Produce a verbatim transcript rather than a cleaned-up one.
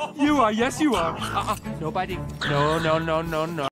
You are, yes, you are. Uh-uh. Nobody. No, no, no, no, no.